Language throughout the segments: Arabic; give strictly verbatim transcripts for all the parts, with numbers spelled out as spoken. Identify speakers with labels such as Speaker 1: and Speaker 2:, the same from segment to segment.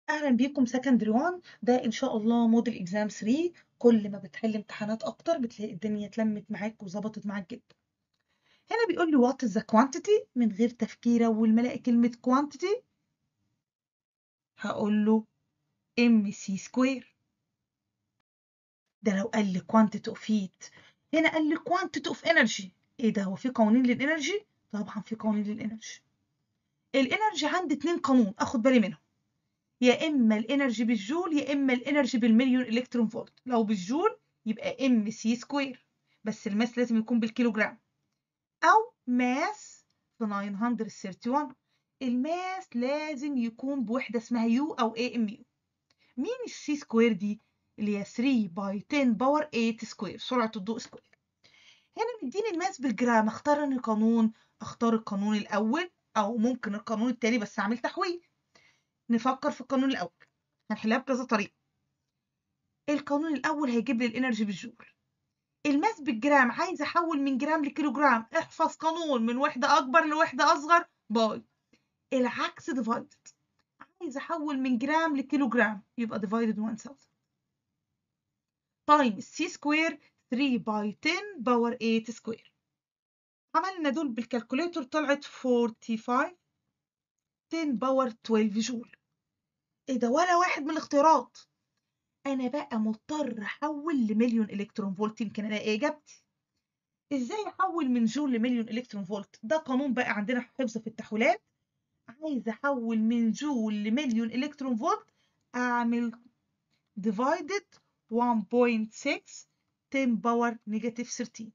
Speaker 1: أهلا بيكم سكندري واحد. ده إن شاء الله موديل إكزام ثلاثة. كل ما بتحل امتحانات أكتر بتلاقي الدنيا اتلمت معاك وظبطت معاك جدا. هنا بيقول لي what is the quantity من غير تفكير. أول ما ألاقي كلمة quantity هقول له ام سي سكوير. ده لو قال لي quantity of heat، هنا قال لي quantity of energy. إيه ده؟ هو في قوانين للإنرجي؟ طبعا في قوانين للإنرجي. الإنرجي عندي اتنين قانون أخد بالي منهم، يا اما الانرجي بالجول يا اما الانرجي بالمليون الكترون فولت. لو بالجول يبقى ام سي سكوير، بس الماس لازم يكون بالكيلوجرام، او ماس في تسعمية وواحد وثلاثين. الماس لازم يكون بوحده اسمها يو او اي ام يو. مين السي سكوير دي؟ اللي هي ثلاثة باي عشرة باور تمانية سكوير، سرعه الضوء سكوير. هنا مديني الماس بالجرام، اختار انهي قانون؟ اختار القانون الاول او ممكن القانون التاني بس اعمل تحويل. نفكر في القانون الاول، هنحلها بكذا طريقه. القانون الاول هيجيب لي الانرجي بالجول. الماس بالجرام، عايز احول من جرام لكيلو جرام، احفظ قانون من وحده اكبر لوحده اصغر باي. العكس ديفايدد، عايز احول من جرام لكيلو جرام يبقى ديفايدد ألف تايم سي سكوير ثلاثة باي عشرة باور تمانية سكوير. عملنا دول بالكالكوليتر طلعت خمسة وأربعين عشرة باور اتناشر جول. ايه ده؟ ولا واحد من الاختيارات. انا بقى مضطر احول لمليون الكترون فولت يمكن الاقي اجابتي. ازاي احول من جول لمليون الكترون فولت؟ ده قانون بقى عندنا حفظ في التحويلات. عايز احول من جول لمليون الكترون فولت، اعمل ديفايدد واحد فاصلة ستة عشرة باور نيجاتيف تلتاشر.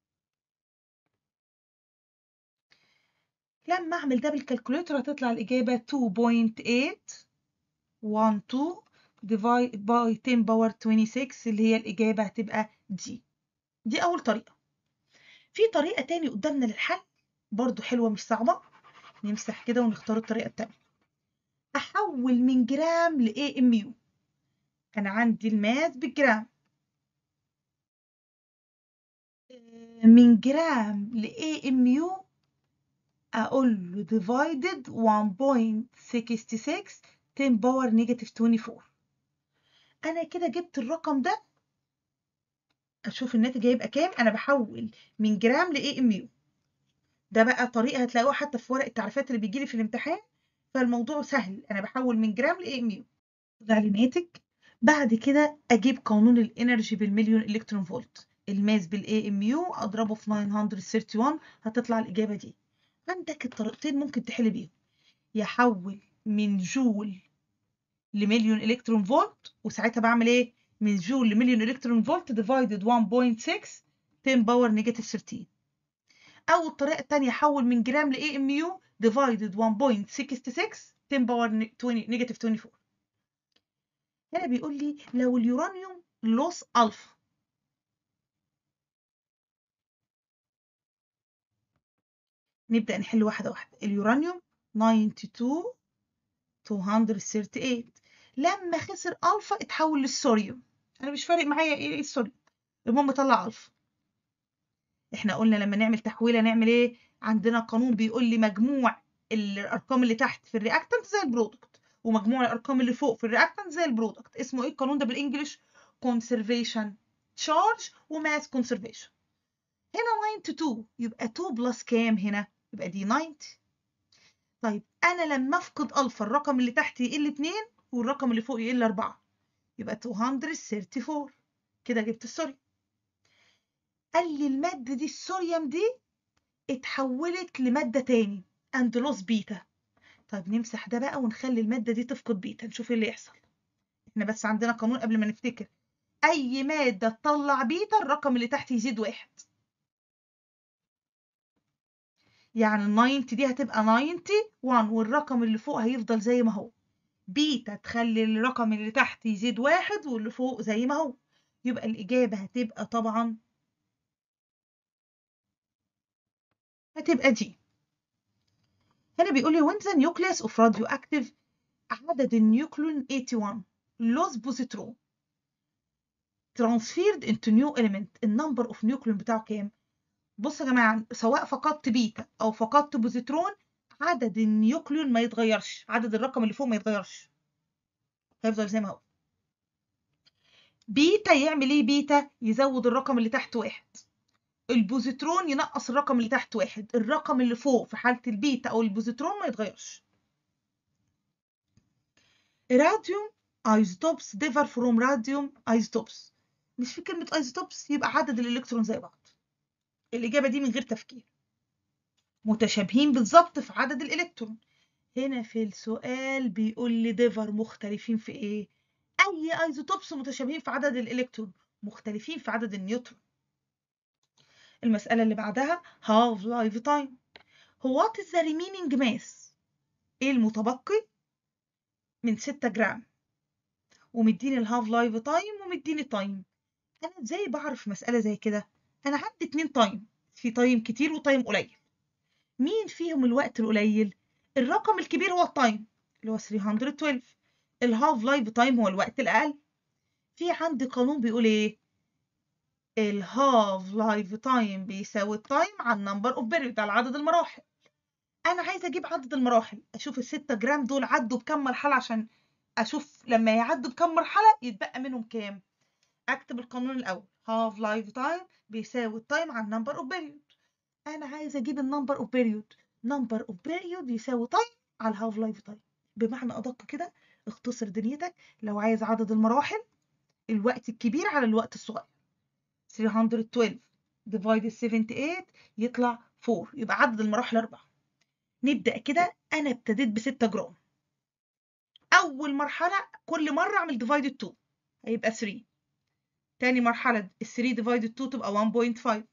Speaker 1: لما اعمل ده بالكالكوليتر هتطلع الاجابه اتنين فاصلة تمنية واحد اتنين ديفايد باي عشرة باور ستة وعشرين اللي هي الاجابه هتبقى دي. دي اول طريقه. في طريقه تاني قدامنا للحل برضو حلوه مش صعبه. نمسح كده ونختار الطريقه التانيه. احول من جرام ل اي ام يو. انا عندي الماس بالجرام، من جرام ل اي ام يو اقول له divided واحد فاصلة ستة ستة عشرة باور نيجاتيف اربعة وعشرين. انا كده جبت الرقم ده. اشوف الناتج هيبقى كام. انا بحول من جرام ل اي ام يو. ده بقى طريقه هتلاقوها حتى في ورق التعريفات اللي بيجي لي في الامتحان، فالموضوع سهل. انا بحول من جرام ل اي ام يو، طلع لي ناتج. بعد كده اجيب قانون الانرجي بالمليون الكترون فولت. الماس بالاي ام يو اضربه في تسعمية وواحد وثلاثين، هتطلع الاجابه دي. عندك الطريقتين ممكن تحل بيهم، يحول من جول لمليون الكترون فولت، وساعتها بعمل ايه؟ من جول لمليون الكترون فولت ديفايدد واحد فاصلة ستة عشرة باور نيجاتيف تلتاشر. او الطريقه الثانيه احول من جرام لاي ام يو ديفايدد واحد فاصلة ستة ستة عشرة باور نيجاتيف اربعة وعشرين. هنا بيقول لي لو اليورانيوم لوس الفا. نبدأ نحل واحدة واحدة. اليورانيوم اتنين وتسعين مئتين وثلاثة وثلاثين، لما خسر ألفا اتحول للسوريوم. أنا مش فارق معايا إيه السوريوم، المهم طلع ألفا. إحنا قلنا لما نعمل تحويلة نعمل إيه؟ عندنا قانون بيقول لي مجموع الأرقام اللي تحت في الرياكتنت زي البرودكت، ومجموع الأرقام اللي فوق في الرياكتنت زي البرودكت. اسمه إيه القانون ده بالإنجلش؟ كونسرفيشن تشارج وماس كونسرفيشن. هنا تسعة وتسعين يبقى اتنين بلس كام هنا؟ يبقى دي تسعين. طيب انا لما افقد الفا الرقم اللي تحت يقل اتنين والرقم اللي فوق يقل اربعة، يبقى مئتين واربعة وثلاثين. كده جبت السوريوم. قال لي الماده دي السوريوم دي اتحولت لماده تاني اندلوس بيتا. طيب نمسح ده بقى ونخلي الماده دي تفقد بيتا، نشوف ايه اللي يحصل. احنا بس عندنا قانون قبل ما نفتكر، اي ماده تطلع بيتا الرقم اللي تحت يزيد واحد. يعني ال تسعين دي هتبقى واحد وتسعين والرقم اللي فوق هيفضل زي ما هو. بيتا تخلي الرقم اللي تحت يزيد واحد واللي فوق زي ما هو. يبقى الإجابة هتبقى طبعا هتبقى دي. هنا بيقول لي when the nucleus of radioactive عدد النيوكلون واحد وثمانين loss positron transferred into new element. النمبر اوف نيوكلون بتاعه كام؟ بصوا يا جماعة، سواء فقدت بيتا أو فقدت بوزيترون عدد النيوكليون ما يتغيرش، عدد الرقم اللي فوق ما يتغيرش. هيفضل زي ما هو. بيتا يعمل ايه؟ بيتا يزود الرقم اللي تحت واحد، البوزيترون ينقص الرقم اللي تحت واحد، الرقم اللي فوق في حالة البيتا أو البوزيترون ما يتغيرش. راديوم ايزوتوبس differ from راديوم ايزوتوبس. مش في كلمة ايزوتوبس يبقى عدد الإلكترون زي بعض. الإجابة دي من غير تفكير. متشابهين بالظبط في عدد الإلكترون. هنا في السؤال بيقول لي ديفر مختلفين في إيه؟ أي ايزوتوبس متشابهين في عدد الإلكترون، مختلفين في عدد النيوترون. المسألة اللي بعدها half life time. what is the remaining mass؟ إيه المتبقي من ستة جرام، ومديني الهاف لايف تايم ومديني تايم. انا ازاي بعرف مسألة زي كده؟ انا عندي اتنين تايم، في تايم كتير وتايم قليل. مين فيهم الوقت القليل؟ الرقم الكبير هو التايم اللي هو ثلاثمية واتناشر. الهاف لايف تايم هو الوقت الاقل. في عندي قانون بيقول ايه؟ الهاف لايف تايم بيساوي التايم على النمبر اوف بيريود، على عدد المراحل. انا عايزه اجيب عدد المراحل، اشوف الستة جرام دول عدوا بكام مرحله، عشان اشوف لما يعدوا بكام مرحله يتبقى منهم كام. اكتب القانون الاول، half life time بيساوي التايم على النمبر اوف بيريود. انا عايزه اجيب النمبر اوف بيريود، نمبر اوف بيريود يساوي تايم على الهاف لايف تايم. بمعنى ادق كده، اختصر دنيتك. لو عايز عدد المراحل، الوقت الكبير على الوقت الصغير. ثلاثمية واتناشر divided سبعة وسبعين يطلع أربعة، يبقى عدد المراحل أربعة. نبدأ كده. أنا ابتديت بستة جرام. أول مرحلة كل مرة أعمل divided اتنين هيبقى تلاتة. تاني مرحلة ال تلاتة divided اتنين تبقى واحد فاصلة خمسة.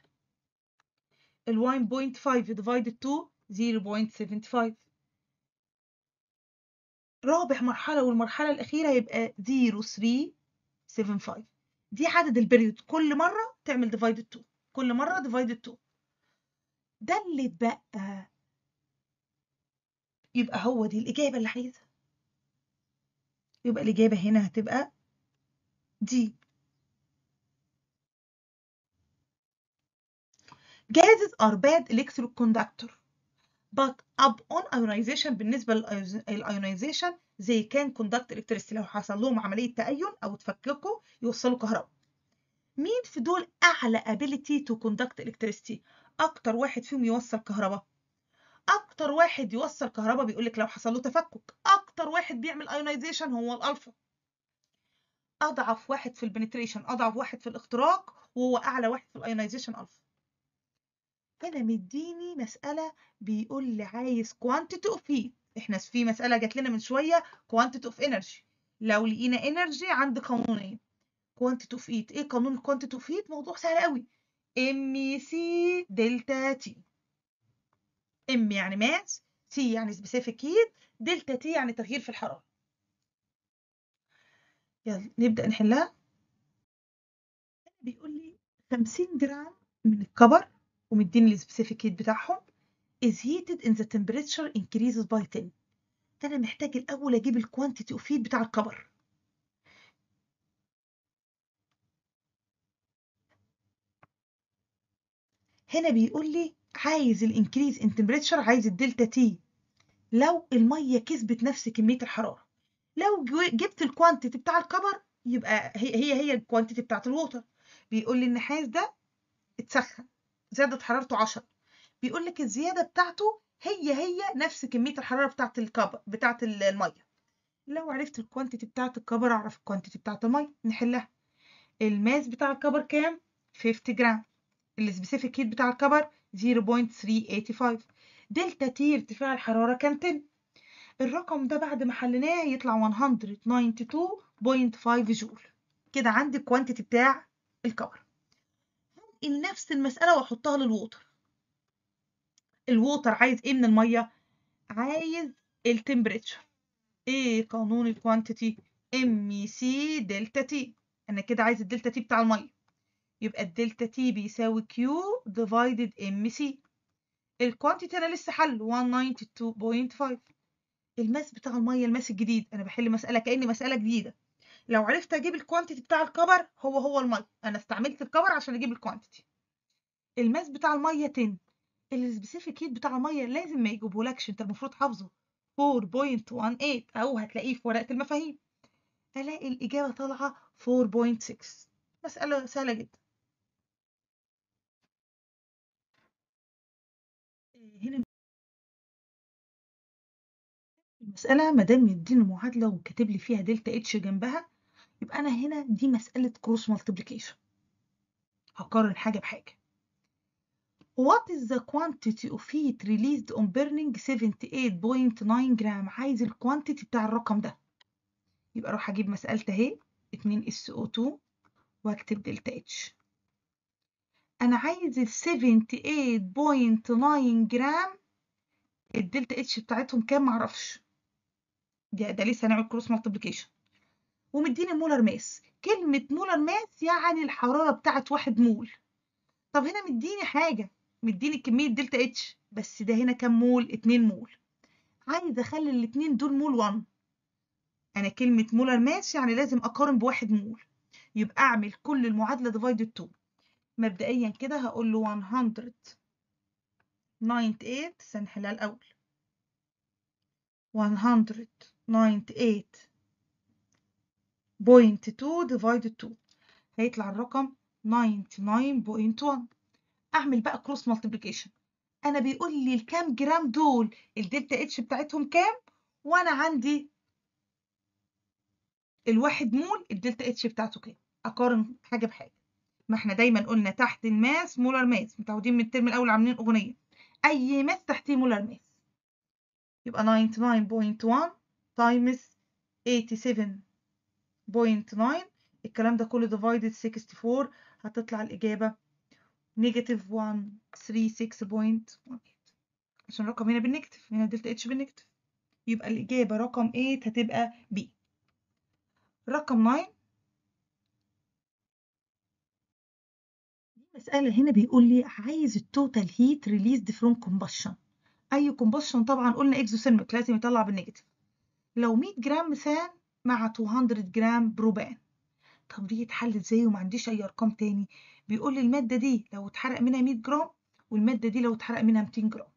Speaker 1: ال واحد فاصلة خمسة divided اتنين صفر فاصلة سبعة خمسة. رابع مرحلة والمرحلة الأخيرة يبقى صفر فاصلة تلاتة سبعة خمسة. دي عدد البريود، كل مرة تعمل divided اتنين، كل مرة divided اتنين. ده اللي اتبقى، يبقى هو دي الإجابة اللي عايزها. يبقى الإجابة هنا هتبقى دي. Gases are bad electroconductor but upon ionization. بالنسبة للionization they can conduct electricity. لو حصل لهم عملية تأين أو اتفككوا يوصلوا كهرباء. مين في دول أعلى ability to conduct electricity؟ أكتر واحد فيهم يوصل كهرباء. أكتر واحد يوصل كهرباء بيقولك لو حصل له تفكك. أكتر واحد بيعمل ionization هو الألفا. أضعف واحد في البنتريشن، أضعف واحد في الاختراق، وهو أعلى واحد في الايونايزيشن ألفا. هنا مديني مسألة بيقول لي عايز quantity of heat. احنا في مسألة جات لنا من شوية quantity of energy. لو لقينا energy عند قانونين. quantity of heat، ايه قانون quantity of heat؟ موضوع سهل قوي. ام سي دلتا تي. ام يعني ماس، سي يعني specific heat، دلتا تي يعني تغيير في الحرارة. يلا نبدأ نحلها. بيقول لي خمسين جرام من الكبر ومديني السبيسيفيك هيت بتاعهم is heated in the temperature increases by عشرة. انا محتاج الاول اجيب الكوانتيتي اوف هيت بتاع الكبر. هنا بيقول لي عايز الانكريز ان تمبريتشر، عايز الدلتا تي لو الميه كسبت نفس كميه الحراره. لو جبت الكوانتيتي بتاع الكبر يبقى هي هي هي الكوانتيتي بتاعت الووتر. بيقول لي النحاس ده اتسخن، زادت حرارته عشرة. بيقول لك الزياده بتاعته هي هي نفس كميه الحراره بتاعت الكبر بتاعت الميه. لو عرفت الكوانتيتي بتاعت الكبر اعرف الكوانتيتي بتاعت الميه. نحلها. الماس بتاع الكبر كام؟ خمسين جرام. السبيسيفيك هيت بتاع الكبر صفر فاصلة تلاتة خمسة. دلتا تي ارتفاع الحراره كان عشرة. الرقم ده بعد ما حليناه يطلع مية واتنين وتسعين فاصلة خمسة جول. كده عندي الكوانتيتي بتاع الكبر. هنقل نفس المساله واحطها للووتر. الووتر عايز ايه من الميه؟ عايز التمبريتشر. ايه قانون الكوانتيتي؟ ام سي دلتا تي. انا كده عايز الدلتا تي بتاع الميه، يبقى الدلتا تي بيساوي كيو ديفايدد ام سي. الكوانتيتي انا لسه حل مية واتنين فاصلة خمسة. الماس بتاع الميه الماس الجديد، انا بحل مساله كاني مساله جديده. لو عرفت اجيب الكوانتيتي بتاع الكبر هو هو الميه، انا استعملت الكبر عشان اجيب الكوانتيتي. الماس بتاع الميه عشرة. السبيسيفيك هيت بتاع الميه لازم ما يجيبهولكش، انت المفروض حافظه أربعة فاصلة تمنتاشر او هتلاقيه في ورقه المفاهيم. الاقي الاجابه طالعه أربعة فاصلة ستة. مساله سهله جدا. هنا المساله ما دام مديني معادله وكاتب لي فيها دلتا اتش جنبها، يبقى انا هنا دي مساله كروس مالتيبليكيشن. هقارن حاجه بحاجه. What is the quantity of heat released on burning seventy-eight point nine جرام؟ عايز الكوانتيتي بتاع الرقم ده. يبقى اروح اجيب مسألة اهي اتنين اس او اتنين واكتب دلتا اتش. انا عايز ال seventy-eight point nine جرام، الدلتا اتش بتاعتهم كام معرفش. ده, ده لسه هنعمل كروس مالتيبليكيشن. ومديني مولر ماس. كلمة مولر ماس يعني الحرارة بتاعت واحد مول. طب هنا مديني حاجة، مديني كمية دلتا اتش، بس ده هنا كام مول؟ اتنين مول. عايز اخلي الاتنين دول مول واحد. انا كلمة مولر ماس يعني لازم اقارن بواحد مول. يبقى اعمل كل المعادلة ديفايدد اتنين. مبدئيا كده هقول له مية وتمانية وتسعين، سنحلها الاول. مية وتسعين بوينت اتنين ديفايدد اتنين هيطلع الرقم تسعة وتسعين بوينت واحد. اعمل بقى كروس مالتيبليكيشن. انا بيقول لي الكام جرام دول الدلتا اتش بتاعتهم كام، وانا عندي الواحد مول الدلتا اتش بتاعته كام. اقارن حاجه بحاجه. ما احنا دايما قلنا تحت الماس مولر ماس، متعودين من الترم الاول عاملين اغنيه اي ماس تحتيه مولر ماس. يبقى تسعة وتسعين بوينت واحد تايمز سبعة وثمانين بوينت تسعة، الكلام ده كله ديفايدد أربعة وستين، هتطلع الاجابه نيجاتيف مية وستة وستين بوينت واحد تمانية، عشان الرقم هنا بالنيجاتيف، هنا دلتا اتش بالنيجاتيف. يبقى الاجابه رقم تمانية هتبقى بي. رقم تسعة، مسألة هنا بيقول لي عايز التوتال هيت ريليزد فروم كومبشن. أي كومبشن طبعا قلنا اكزوثيرميك لازم يطلع بالنيجاتيف. لو مية جرام ميثان مع ميتين جرام بروبان. طب دي اتحل ازاي وما عنديش أي أرقام تاني؟ بيقول لي المادة دي لو اتحرق منها مية جرام، والمادة دي لو اتحرق منها ميتين جرام.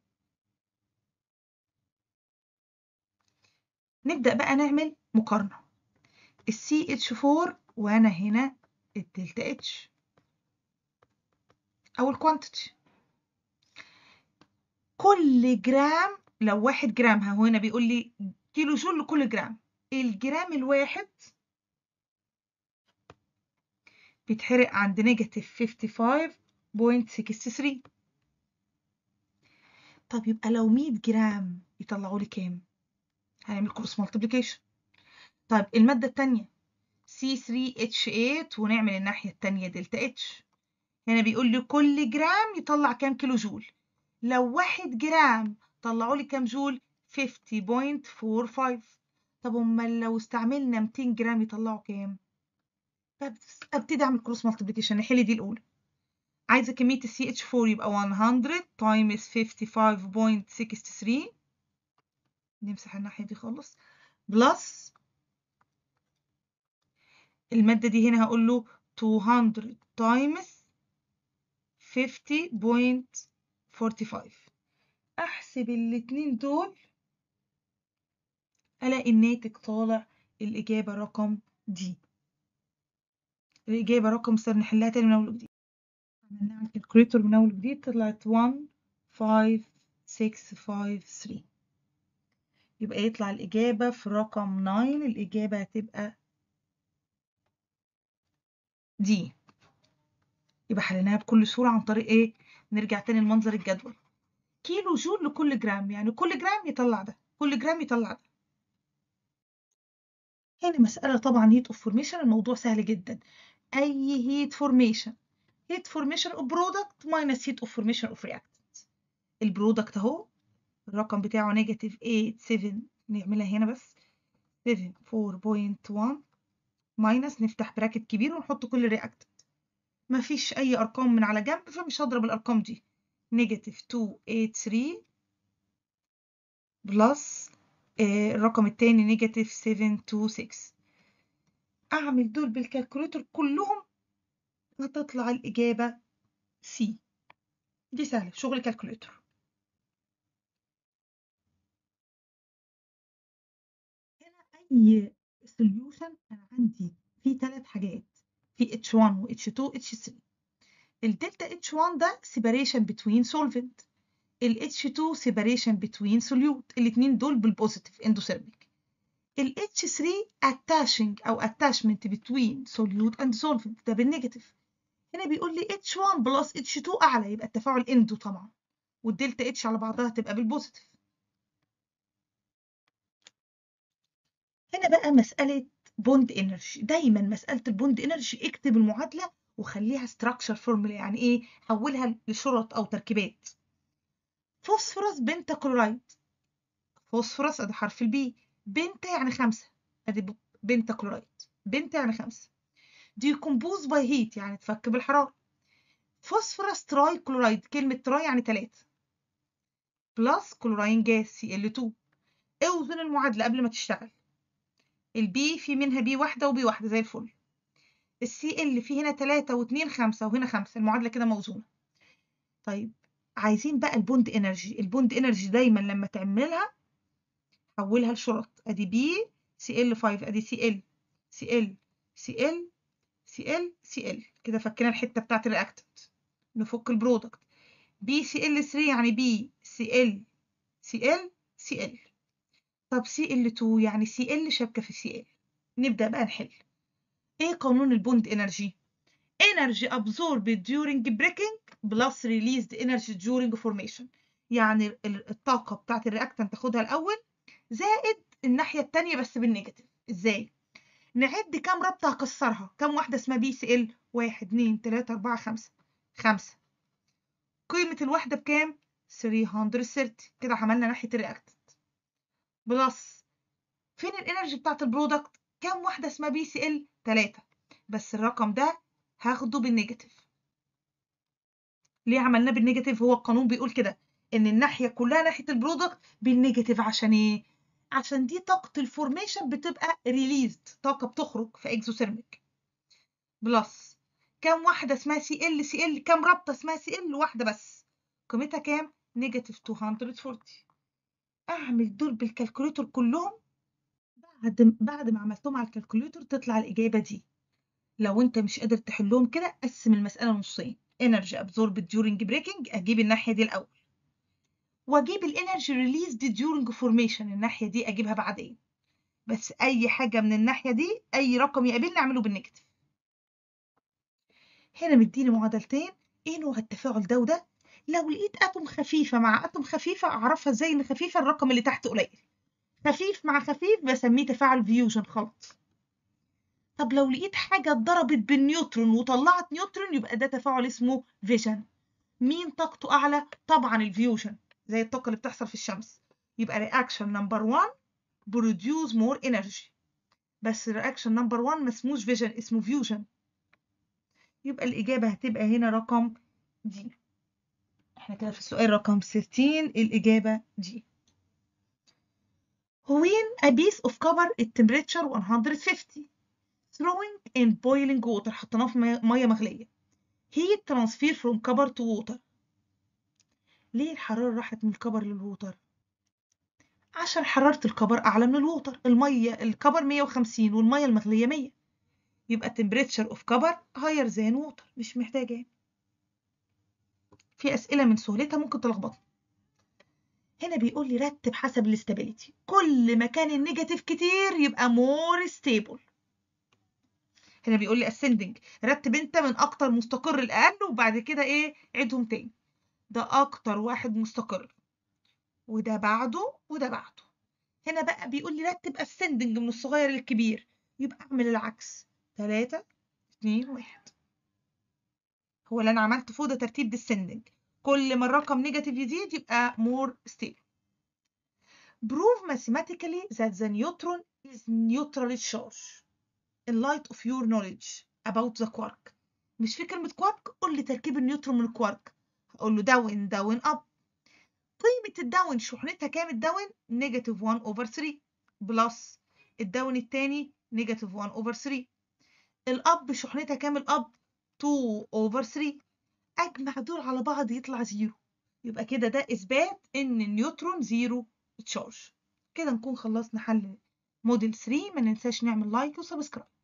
Speaker 1: نبدأ بقى نعمل مقارنة. السي اتش أربعة وأنا هنا الدلتا اتش أو الكوانتيتي. كل جرام لو واحد جرام، ها هو هنا بيقول لي كيلو جول لكل جرام. الجرام الواحد بيتحرق عند نيجاتيف خمسة وخمسين بوينت ستة تلاتة. طب يبقى لو مية جرام يطلعوا لي كام؟ هنعمل كروس مالتيبليكيشن. طيب المادة التانية سي ثري اتش تمانية ونعمل الناحية التانية دلتا اتش. هنا بيقول لي كل جرام يطلع كام كيلو جول. لو واحد جرام طلعوا لي كام جول؟ خمسين بوينت خمسة خمسة. طب امال لو استعملنا ميتين جرام يطلعوا كام؟ ابتدي اعمل كروس مالتيبليكيشن. نحل دي الاولى. عايزه كميه السي اتش أربعة يبقى مية تايمز خمسة وخمسين بوينت ستة تلاتة. نمسح الناحيه دي خالص. بلس الماده دي هنا هقول له ميتين تايمز خمسين بوينت خمسة وأربعين. احسب الاتنين دول الاقي الناتج طالع الاجابه رقم دي. الاجابه رقم صار نحلها تاني من اول وجديد. عملناها على الكالكوليتر من اول وجديد طلعت واحد خمسة ستة خمسة تلاتة. يبقى يطلع الإجابة في رقم تسعة، الإجابة هتبقى دي. يبقى حليناها بكل سهولة عن طريق إيه؟ نرجع تاني لمنظر الجدول. كيلو جول لكل جرام، يعني كل جرام يطلع ده، كل جرام يطلع ده. هنا مسألة طبعا هيت اوف فورميشن، الموضوع سهل جدا. أي هيت فورميشن، هيت فورميشن اوف برودكت ماينس هيت اوف فورميشن اوف رياكتنت. البرودكت أهو الرقم بتاعه نيجاتيف تمانية سبعة، نعملها هنا بس سبعة أربعة بوينت واحد ماينس، نفتح براكت كبير ونحط كل رياكتنت. مفيش أي أرقام من على جنب فمش هضرب الأرقام دي. نيجاتيف ميتين وتمانية وتلاتين بلس آه الرقم التاني نيجاتيف سبعة اتنين ستة. أعمل دول بالكالكوليتر كلهم هتطلع الإجابة سي. دي سهلة، شغل كالكوليتر. هنا أي solution أنا عندي في ثلاث حاجات، في اتش واحد و اتش اتنين و اتش تلاتة. الدلتا اتش واحد ده separation between solvent، ال اتش اتنين separation between solute، الاتنين دول بالبوزيتيف endothermic. ال اتش تلاتة attaching أو attachment between solute and solvent ده بالنيجاتيف. هنا بيقول لي اتش واحد بلس اتش اتنين أعلى، يبقى التفاعل اندو طبعا، والدلتا اتش على بعضها تبقى بالبوزيتيف. هنا بقى مسألة بوند انرجي، دايما مسألة البوند انرجي اكتب المعادلة وخليها ستراكشر فورمولا، يعني ايه؟ حولها لشرط او تركيبات. فوسفورس بنتا كلورايد، فوسفورس ادي حرف البي، بنتا يعني خمسة، ادي بنتا كلورايد، بنتا يعني خمسة. ديكومبوز باي هيت يعني تفك بالحرارة. فوسفورس تراي كلورايد، كلمة تراي يعني تلاتة، بلس كلوراين جاز سي ال اتنين. اوزن المعادلة قبل ما تشتغل. البي في منها بي واحدة وبي واحدة زي الفل. السي ال في هنا تلاتة واتنين خمسة وهنا خمسة، المعادلة كده موزونة. طيب عايزين بقى البوند انرجي. البوند انرجي دايما لما تعملها حولها لشرط، ادي بي سي ال خمسة، ادي سي ال سي ال سي ال سي ال سي ال، كده فكينا الحتة بتاعت الرياكتنت. نفك البرودكت، بي سي ال تلاتة يعني بي سي ال سي ال سي ال. طب سي ال اتنين يعني سي ال شابكة في سي ال. نبدأ بقى نحل. ايه قانون البوند انرجي؟ energy absorbed during breaking plus released energy during formation، يعني الطاقة بتاعت الرياكتنت تاخدها الأول زائد الناحية التانية بس بالنيجاتيف. ازاي؟ نعد كام رابطة هكسرها، كام واحدة اسمها بي سي ال؟ واحد اتنين تلاتة أربعة خمسة، خمسة. قيمة الواحدة بكام؟ تلتمية وتلاتين، كده عملنا ناحية الرياكتنت. بلس فين الانرجي بتاعت البرودكت؟ كام واحدة اسمها بي سي ال؟ تلاتة، بس الرقم ده هاخده بالنيجاتيف. ليه عملناه بالنيجاتيف؟ هو القانون بيقول كده ان الناحيه كلها ناحيه البرودكت بالنيجاتيف. عشان ايه؟ عشان دي طاقه الفورميشن بتبقى ريليزد، طاقه بتخرج في اكزوثيرميك. بلس كام واحده اسمها سي ال سي ال، كام رابطه اسمها سي ال؟ واحده بس، قيمتها كام؟ نيجاتيف ميتين واربعين. اعمل دول بالكالكوليتر كلهم، بعد بعد ما عملتهم على الكالكوليتر تطلع الاجابه دي. لو انت مش قادر تحلهم كده قسم المساله نصين، energy absorbed during breaking اجيب الناحيه دي الاول، واجيب الانرجي ريليزد during formation الناحيه دي اجيبها بعدين. بس اي حاجه من الناحيه دي اي رقم يقابلني اعمله بالنيجاتيف. هنا مديني معادلتين، ايه نوع التفاعل ده وده؟ لو لقيت اتوم خفيفه مع اتوم خفيفه اعرفها ازاي ان خفيفه؟ الرقم اللي تحت قليل، خفيف مع خفيف بسميه تفاعل فيوجن، خلط. طب لو لقيت حاجه اتضربت بالنيوترون وطلعت نيوترون يبقى ده تفاعل اسمه فيجن. مين طاقته اعلى؟ طبعا الفيوجن، زي الطاقه اللي بتحصل في الشمس. يبقى رياكشن نمبر واحد produce more energy، بس reaction number one ما اسموش فيجن، اسمه فيوجن. يبقى الإجابة هتبقى هنا رقم دي. احنا كده في السؤال رقم ستاشر، الإجابة دي. When a piece of copper at temperature one hundred fifty throwing in boiling water، حطيناه في مية مغلية، heat transfer from copper to water. ليه الحرارة راحت من الكبر للووتر؟ عشان حرارة الكبر أعلى من الووتر. المية الكبر مية وخمسين والمية المغلية مية، يبقى temperature of copper higher than water. مش محتاجة يعني. في أسئلة من سهولتها ممكن تلخبطنا. هنا بيقول لي رتب حسب الاستابيليتي، كل ما كان النيجاتيف كتير يبقى more stable. هنا بيقول لي ascending، رتب انت من اكتر مستقر لأقل وبعد كده ايه عيدهم تاني. ده اكتر واحد مستقر، وده بعده وده بعده. هنا بقى بيقول لي رتب ascending من الصغير للكبير، يبقى اعمل العكس، تلاتة اتنين واحد. هو اللي انا عملته فوق ده ترتيب descending، كل ما الرقم نيجاتيف يزيد يبقى more stable. Prove mathematically that the neutron is neutrally charged in light of your knowledge about the quark. مش في كلمة quark؟ قول لي تركيب النيوترون من الكوارك. هقول له داون داون اب. قيمة الداون شحنتها كام؟ الداون نيجاتيف واحد over ثري، بلس الداون التاني نيجاتيف واحد over ثري. الاب شحنتها كام؟ الاب تو over ثري. اجمع دول على بعض يطلع زيرو، يبقى كده ده اثبات ان النيوترون زيرو تشارج. كده نكون خلصنا حل موديل ثري ما ننساش نعمل لايك وسبسكرايب.